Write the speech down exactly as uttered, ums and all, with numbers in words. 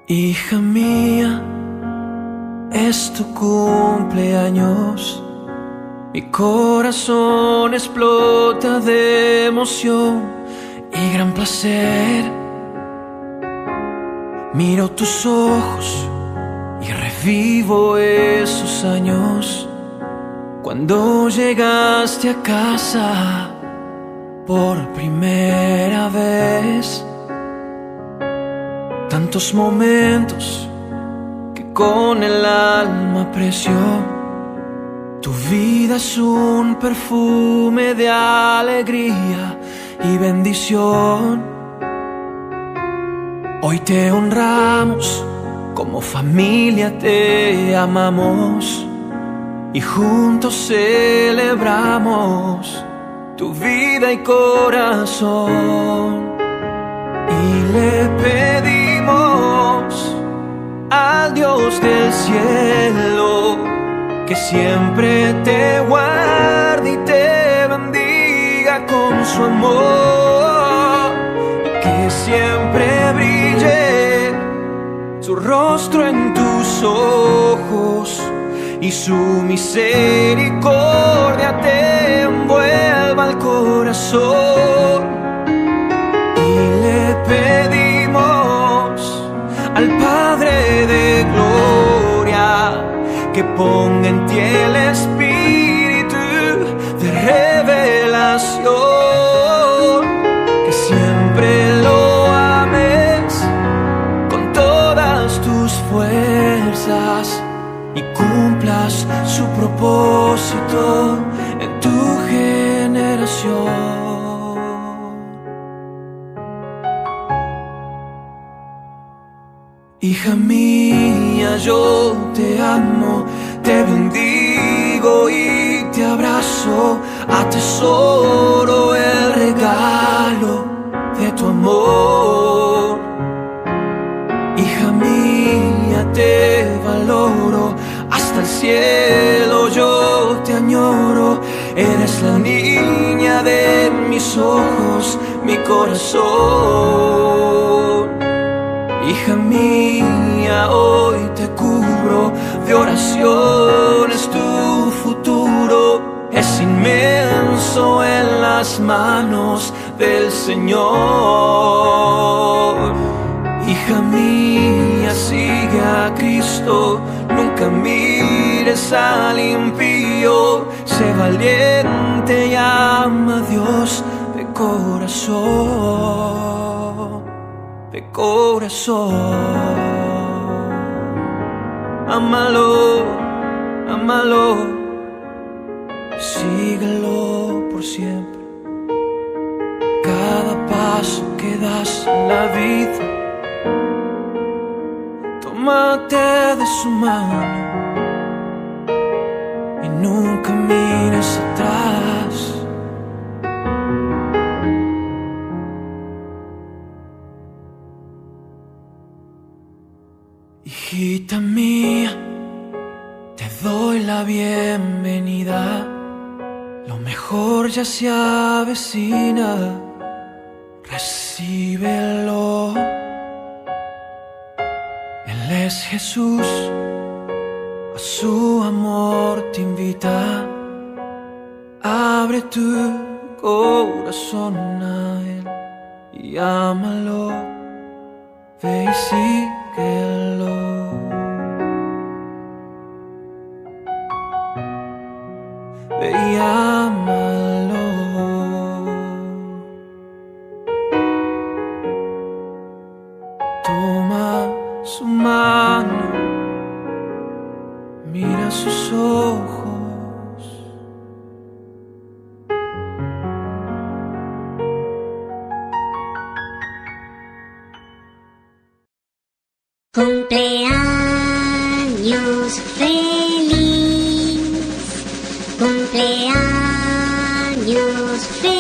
Hija mía, es tu cumpleaños. Mi corazón explota de emoción y gran placer. Miro tus ojos y revivo esos años cuando llegaste a casa por primera vez. Tantos momentos que con el alma aprecio. Tu vida es un perfume de alegría y bendición. Hoy te honramos, como familia te amamos y juntos celebramos tu vida y corazón. Y le pedimos al Dios del cielo que siempre te guarde y te bendiga con su amor, y que siempre brille su rostro en tus ojos y su misericordia te envuelva al corazón. Y le pedimos al Padre de gloria que ponga en ti el espíritu de revelación, que siempre lo ames con todas tus fuerzas y cumplas su propósito en tu generación. Hija mía, yo te amo, te bendigo y te abrazo, atesoro el regalo de tu amor. Hija mía, te valoro, hasta el cielo yo te añoro, eres la niña de mis ojos, mi corazón. Hija mía, hoy te cubro de oraciones, tu futuro es inmenso en las manos del Señor. Hija mía, sigue a Cristo, nunca mires al impío, sé valiente y ama a Dios de corazón, de corazón. Ámalo, ámalo, síguelo por siempre. Cada paso que das en la vida, tómate de su mano y nunca mires atrás. Hijita mía, te doy la bienvenida, lo mejor ya se avecina, recíbelo. Él es Jesús, a su amor te invita, abre tu corazón a Él y ámalo, ve y síguelo. Ve y ámalo. Toma su mano, mira sus ojos. Cumpleaños feliz, cumpleaños feliz.